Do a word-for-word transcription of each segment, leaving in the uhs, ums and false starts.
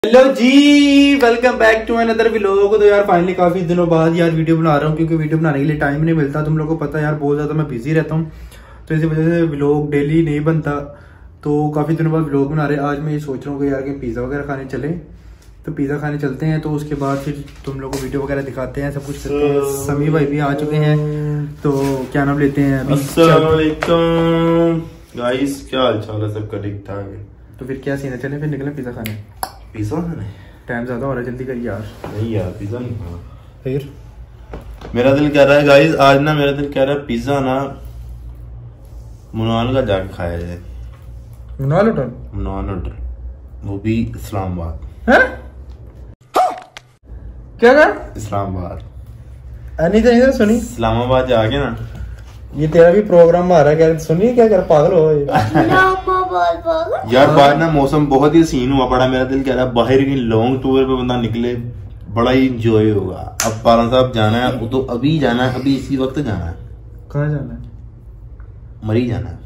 Hello जी, welcome back to another vlog. तो यार फाइनली काफी दिनों बाद यार वीडियो बना रहा हूँ, क्योंकि वीडियो बनाने के लिए टाइम नहीं मिलता। तुम लोगों को पता है यार, बहुत ज्यादा मैं बिजी रहता हूँ, तो इसी वजह से व्लॉग डेली नहीं बनता। तो काफी दिनों बाद व्लॉग बना रहे। आज मैं ये सोच रहा हूँ कि यार कि पिज्जा वगैरह खाने चले, तो पिज्जा खाने चलते हैं। तो उसके बाद फिर तुम लोग को वीडियो वगैरह दिखाते हैं, सब कुछ करते हैं। समी भाई भी आ चुके हैं, तो क्या नाम लेते हैं अभी। गाइस क्या हाल चाल है, सबका ठीक ठाक है। तो फिर क्या सीन है, चले फिर निकले पिज्जा खाने। पिज्जा खाने टाइम ज्यादा हो रहा है, जल्दी करिए यार। नहीं यार, पिज्जा नहीं खाना। फिर मेरा दिल कह रहा है गाइस, आज ना मेरा दिल कह रहा है पिज्जा ना मुनान का जाके खाया जाए। मुनान होटल? मुनान होटल, वो भी इस्लामाबाद। हैं? क्या कहा? इस्लामाबाद। नहीं तो इधर सुनी, इस्लामाबाद जाके ना, ये तेरा भी प्रोग्राम आ रहा है क्या? सुनिए क्या कर, पागल हो यार बाहर ना मौसम बहुत ही सीन हुआ पड़ा। मेरा दिल कह रहा है बाहर की लॉन्ग टूर पे बंदा निकले, बड़ा ही इंजॉय होगा। अब पालन साहब जाना है, वो तो अभी जाना है, अभी इसी वक्त जाना है। कहाँ जाना है? मरी जाना है।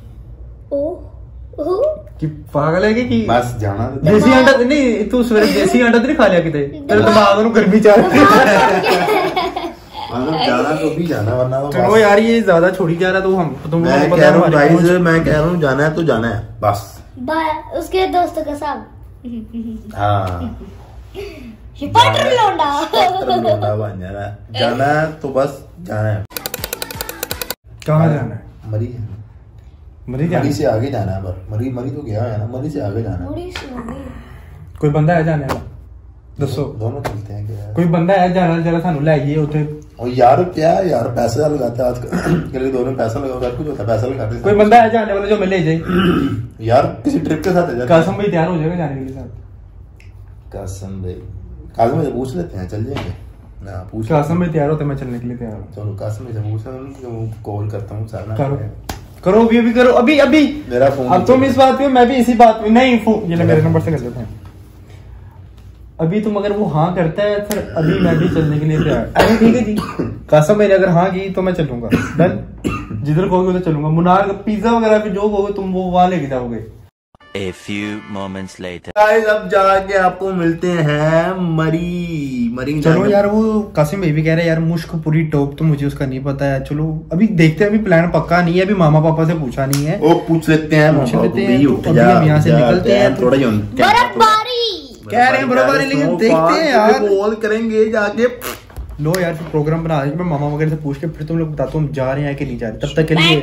कि पागल है कि बस जाना तो देसी अंडा नहीं, तू सवेरे देसी अंडा तो नहीं खा लिया किते? तेरे दिमाग में गर्मी चल रही है। जाना तो भी जाना, वरना तो चलो यार ये ज्यादा छोड़ी जा रहा, तो हम तुम मैं कह रहा हूँ गाइस, मैं कह रहा हूँ जाना है तो जाना है बस। उसके दोस्तों के साथ। हाँ हिपटर लौंडा लौंडा बन जाना है। जाना है तो बस जाना है। कहाँ जाना है? मरी जाना, मरी मरी से आगे जाना है। पर मरी मरी तो गया है ना, मरी से आगे जाना है। कोई बंदा है जाने वाला? दसो, दोनों चलते हैं क्या? कोई बंदा है जाना जरा सानू ले आइए उठे। और यार क्या है यार, पैसा लगाते हैं आजकल दोनों, पैसा लगाओ सब कुछ होता है, पैसा लगाते हैं। कोई बंदा है जाने वाला जो मिले जाए यार किसी ट्रिप के साथ है। कासम भाई तैयार हो जाएगा जाने के साथ। कासम भाई, कासम भाई पूछ लेते हैं, चल जाएंगे ना? पूछ कासम भाई तैयार होते, मैं चलने के लिए तैयार हूँ। चलो कासम भाई से पूछ, कॉल करता हूँ सर। करो करो अभी अभी करो, अभी अभी मेरा फोन। अब तुम इस बात पे, मैं भी इसी बात पे। नहीं फोन ये मेरे नंबर से कर लेते हैं अभी। तुम अगर वो हाँ करता है फिर अभी मैं भी चलने के लिए तैयार। अरे ठीक है जी, कासम मैंने अगर हाँ की तो मैं चलूंगा। डन, जिधर कहोगे उधर चलूंगा। मुनार पिज्जा वगैरह भी जो कहोगे तुम वो वहां लेके जाओगे। A few moments later. Guys अब जाके आपको मिलते हैं मरी मरी। चलो यार, वो कासिम भाई भी कह रहे हैं यार मुश्क पूरी टॉप, तो मुझे उसका नहीं पता है। चलो अभी देखते हैं, अभी प्लान पक्का नहीं है, अभी मामा पापा से पूछा नहीं है। वो पूछ लेते हैं, पूछ लेते हैं। तो अभी हम यहाँ से निकलते हैं। थोड़ा बर्फबारी कह रहे हैं बर्फबारी, लेकिन देखते हैं यार, कॉल करेंगे जाके। लो यार फिर प्रोग्राम बना रहे, मैं मामा वगैरह से पूछ के फिर तुम लोग बताता हूँ हम जा रहे हैं कि नहीं जा रहे। तब तक के लिए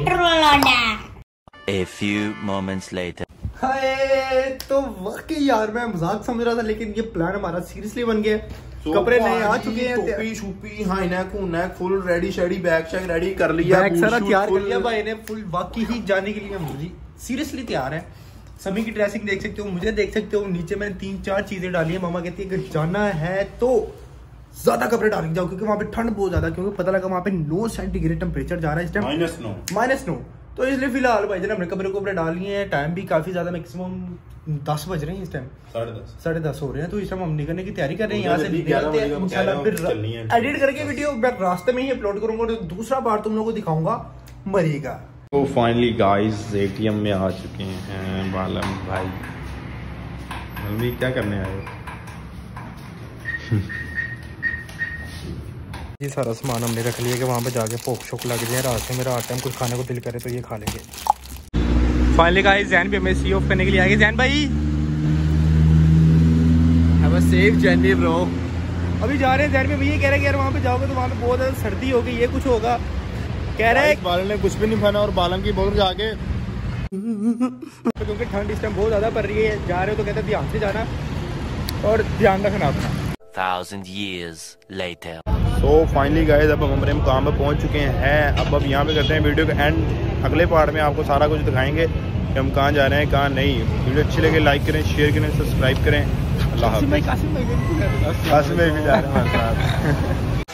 A few moments later. हाय, तो वाकई यार मैं मजाक समझ रहा था, लेकिन ये प्लान हमारा सीरियसली बन गया। कपड़े नए आ चुके हैं, टोपी शूपी high neck neck full ready शेडी, बैग शैग रेडी कर लिया, बैग सारा तैयार कर लिया भाई ने फुल। वाकई ही जाने के लिए हम सीरियसली तैयार है। सभी की ड्रेसिंग देख सकते हो, मुझे देख सकते हो। नीचे मैंने तीन चार चीजें डाली है। मामा कहती है अगर जाना है तो ज्यादा कपड़े डाल के जाओ, क्योंकि वहां पे ठंड बहुत ज्यादा, क्योंकि पता लगा वहां पे नौ सेंटीग्रेड टेम्परेचर जा रहा है इस time, minus no minus no. तो इसलिए फिलहाल भाई हमने कपड़े कपड़े डाल लिए हैं। टाइम भी काफी ज्यादा, मैक्सिमम दस बज रहे हैं इस टाइम, साढ़े दस साढ़े दस हो रहे हैं। तो इस टाइम हम निकलने की तैयारी कर रहे हैं यहाँ से। एडिट करके वीडियो मैं रास्ते में ही अपलोड करूंगा, और दूसरा बार तुम लोगों को दिखाऊंगा मरेगा। तो फाइनली गाइस एटीएम में आ चुके हैं बालम भाई। अभी क्या करने आए हो? ये सारा सामान हमने रख लिया कि वहाँ पे जाके भूख शोक लग जाए, रात में मेरा टाइम कुछ खाने को दिल करे तो ये खा लेंगे। फाइनली गाइस जैन भी हमें सी ऑफ करने के लिए आ गए। जैन भाई have a safe journey bro. अभी जा रहे हैं जैन भाई, ये कह रहे हैं यार वहाँ पे जाओगे तो वहाँ पे बहुत ज़्यादा सर्दी होगी, ये कुछ होगा। कह रहे हैं बालन ने कुछ भी नहीं खाना और बालम की बोतल जाके क्योंकि ठंड इस टाइम बहुत ज़्यादा पड़ रही है। जा रहे हो तो कहते हैं ध्यान से जाना और ध्यान रखना अपना। Thousand years later. तो फाइनली गाइस अब हम हमारे मुकाम पर पहुंच चुके हैं। अब अब यहाँ पे करते हैं वीडियो का एंड। अगले पार्ट में आपको सारा कुछ दिखाएंगे कि हम कहाँ जा रहे हैं कहाँ नहीं। वीडियो अच्छी लगे लाइक करें, शेयर करें, सब्सक्राइब करें। अल्लाह हाफ़िज़। कासिम भाई कासिम भाई भी जा रहे हैं हमारे साथ।